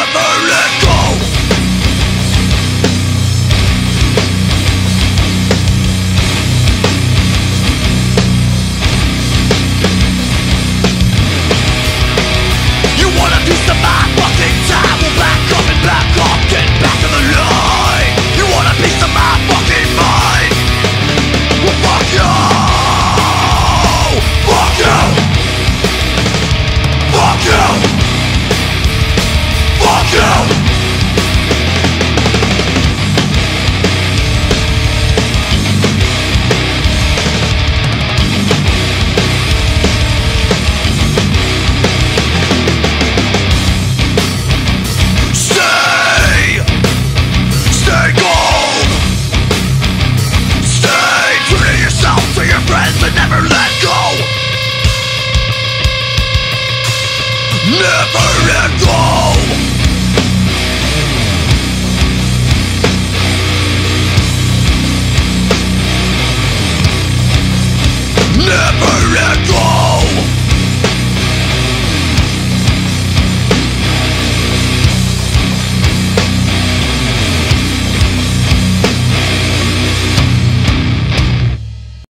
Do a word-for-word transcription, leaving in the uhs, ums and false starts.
Never let go. You want a piece of my fucking time? Well, back up and back up, get back to the line. You want a piece of my fucking mind? Well, fuck you. Fuck you. Fuck you. Fuck you. Stay. Stay gold. Stay true to yourself, to your friends, and never let go. Never let go. Never let go.